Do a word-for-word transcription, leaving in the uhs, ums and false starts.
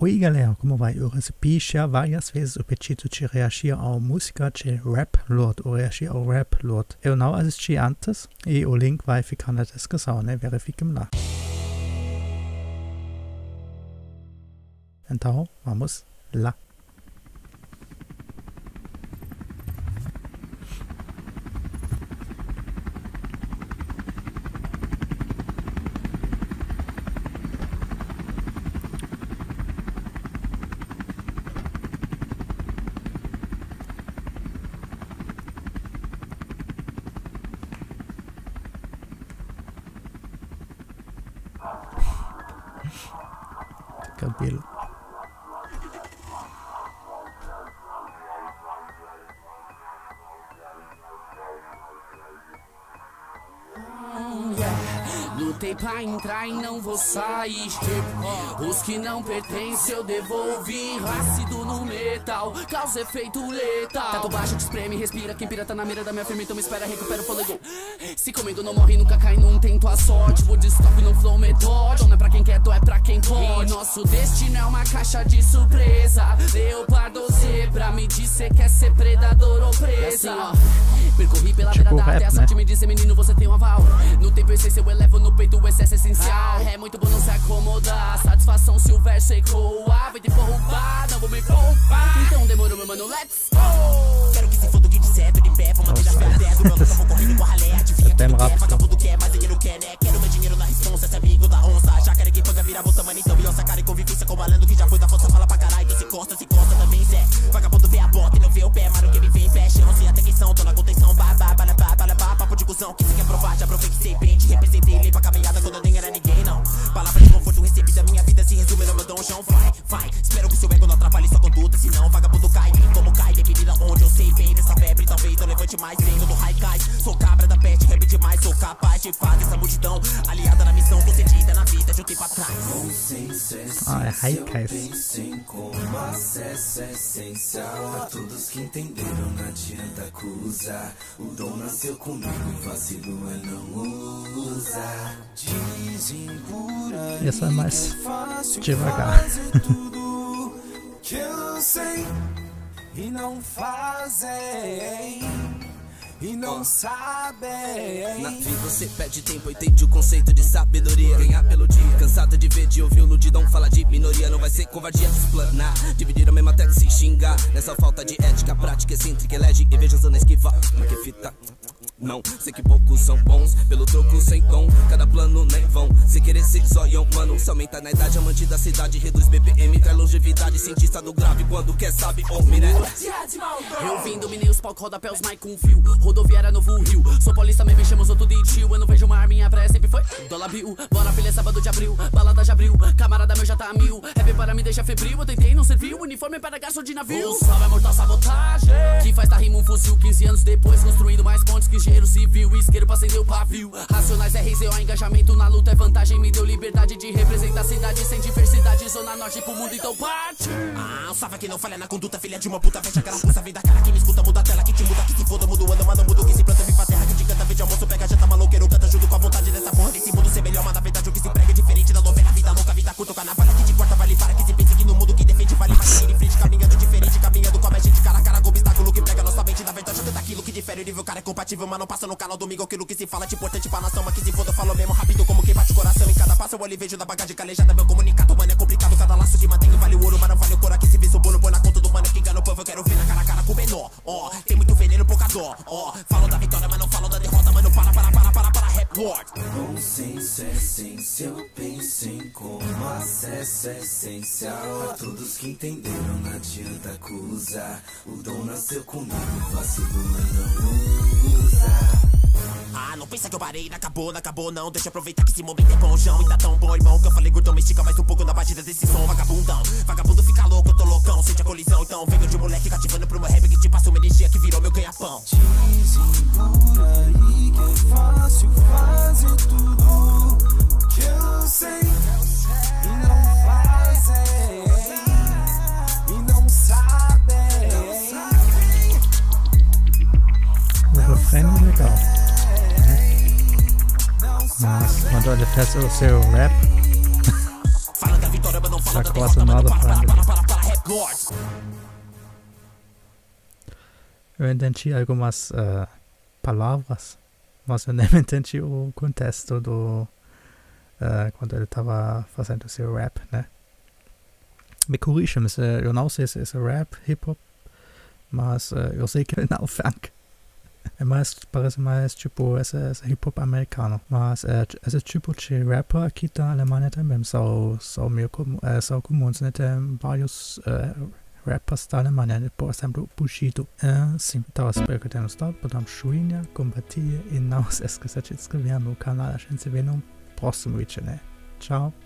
Oi galera, como vai? Eu recebi já várias vezes o pedido de reagir ao música de Rap Lord, ou reagir ao Rap Lord. Eu não assisti antes e o link vai ficar na descrição, né? Verifiquem lá. Então, vamos lá. Cabelo. Lutei pra entrar e não vou sair. Os que não pertencem eu devolvi. Ácido no metal, causa efeito letal. Teto baixo, te espreme, respira. Quem pira tá na mira da minha firma, então me espera, recupera o fôlego. Se comendo não morre, nunca cai, não tento a sorte. Vou de stop no flow metódico. Não é pra quem quer, é pra quem pode. Nosso destino é uma caixa de surpresa. Leopardo zebra, me diz cê quer ser predador ou presa. Percorri pela tipo beira da rap, terra, né? de me dizer menino, você tem um aval. No tempo essência eu elevo no peito o excesso essencial. É muito bom não se acomodar, satisfação se o verso ecoa. Vem te roubar, não vou me poupar. Então demorou meu mano, let's go. Quero que se foda o que disser, tô de pé, vou manter a minha fé. Do meu nunca vou correndo com a ralé, adivinha quem quer, vagabundo quer, mas dinheiro quer, né? Quero meu dinheiro na responsa, esse amigo da onça. Já quero que panga vira bolsa, mano, então bilhões, cara e convivência com malandro que já foi da força, fala pra caralho. Então se costa, se costa também, Zé. Vagabundo vê a bota e não vê o pé, mano, que me vem em pé, chance, até quem são, tô na contenção, ba, ba, ba, ba, ba, ba, papo de cuzão, que se quer provar, já provei que sei bem, te representei, lei pra caminhada quando eu nem era ninguém, não. Palavra de conforto recebi da minha vida, se resume no meu dom, chão, vai, vai. Espero que o seu ego não atrapalhe sua conduta, senão vagabundo cai, como cai, bebida onde eu sei bem dessa febre, talvez eu levante mais, venho do Haikais, sou cabra da peste, rap demais, sou capaz de fazer essa multidão, aliada na missão concedida na vida de um tempo atrás. Ah, é Haikais. Pensem como acesso é essencial. A todos que entenderam, não adianta acusar. O dom nasceu comigo, vacilo é não usar. Dizem por aí Essa é mais que é fácil devagar. fazer tudo que eu sei e não fazem. E não sabem. Na vida você perde tempo, entende o conceito de sabedoria. Ganhar pelo dia, cansado de ver, de ouvir o ludidão fala de minoria. Não vai ser covardia explanar, dividir a mesma até que se xingar. Nessa falta de ética, prática excêntrica, elege e veja zona esquiva. Mas que fita, não, sei que poucos são bons, pelo troco sem tom, cada plano nem vão. Se querer ser zoião, mano, se aumenta na idade, amante da cidade, reduz B P M, traz longevidade, cientista do grave, quando quer sabe, homem, né? Eu vim, dominei os palcos, rodapé, os mic com fio. Rodoviária, novo rio. Sou paulista, me chamo outro de tio. Eu não vejo uma arma, minha praia sempre foi dólar bill. Bora filha, sábado de abril, balada já abriu. Camarada meu já tá a mil, rap para me deixar febril. Eu tentei, não serviu, uniforme para gasto de navio. O salve é mortal sabotagem, que faz tá rima um fuzil. Quinze anos depois, construindo mais pontes que engenheiro civil. Isqueiro pra acender o pavio. Racionais R Z O, engajamento na luta é vantagem. Me deu liberdade de representar a cidade sem diversidade. Zona norte pro mundo, então parte. Ah, o salve que não falha na conduta, filha de uma puta. Fecha aquela puta, vem da cara que me escuta, muda a tela, que te muda, que se foda, muda o ano, mano, muda o que se planta, vem pra terra, que te canta, vem de almoço, pega, já tá maloqueiro, canta junto com a vontade dessa porra, desse mundo ser melhor, mas na verdade o que se prega é diferente da novela, vida louca, vida curta, com a navalha que te corta, vale para, que se pense que no mundo que defende, vale para seguir em frente, caminhando diferente, caminhando com a gente, cara a cara, com obstáculo que prega nossa mente, na verdade tudo aquilo que difere, o nível cara é compatível, mas não passa no canal domingo, aquilo que se fala de importante pra nação, mas que se foda, eu falo mesmo rápido, como que bate o coração, em cada passo eu olho e vejo da bagagem calejada, meu comunicado, mano, é complicado, cada laço que mantenho vale o ouro, mas não vale o cor, aqui se vê o bolo, põe na conta do mano, que engana o povo, eu quero ver na cara a cara com o menor, ó, tem muito veneno, pouca dó, ó, falam da vitória, mas não falam da derrota, mano, para, para, para, para, para, report. Bom senso é essencial, pensem como acesso é essencial. A todos que entenderam, não adianta acusar. O dom nasceu comigo, vacilo é não usar. Ah, não pensa que eu parei, não acabou, não acabou não. Deixa eu aproveitar que esse momento é bom, João. E tá tão bom, irmão, que eu falei gordão, me estica mais um pouco na batida desse som, vagabundão. Vagabundo fica louco, eu tô loucão, sente a colisão. Então venho de moleque cativando pro meu rap que te passa uma energia que virou meu ganha-pão. Dizem por aí que é fácil fazer tudo que eu sei e não fazem, e não sabem. O refrém é legal. Mas quando ele faz o seu rap, Fala da vitória, mas não fala essa coisa nada para eu entendi algumas uh, palavras, mas eu não entendi o contexto do uh, quando ele estava fazendo seu rap, né? Me corrija, mas uh, eu não sei se é rap, hip-hop, mas uh, eu sei que não é funk. É mais, parece mais tipo esse, esse hip-hop americano, mas uh, esse tipo de rapper aqui na Alemanha também são, são, meio com, uh, são comuns, né? Tem vários uh, rappers da Alemanha, né? Por exemplo, Bushido. Uh, sim, então espero que tenham gostado, podem joinha, compartilhar e não se esqueça de se inscrever no canal. A gente se vê no próximo vídeo, né? Tchau!